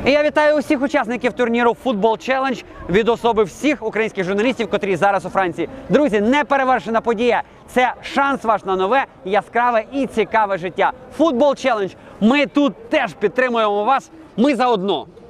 І я вітаю усіх учасників турніру Футбол Челендж від особи всіх українських журналістів, котрі зараз у Франції. Друзі, неперевершена подія. Це шанс ваш на нове, яскраве і цікаве життя. Футбол Челендж. Ми тут теж підтримуємо вас. Ми заодно.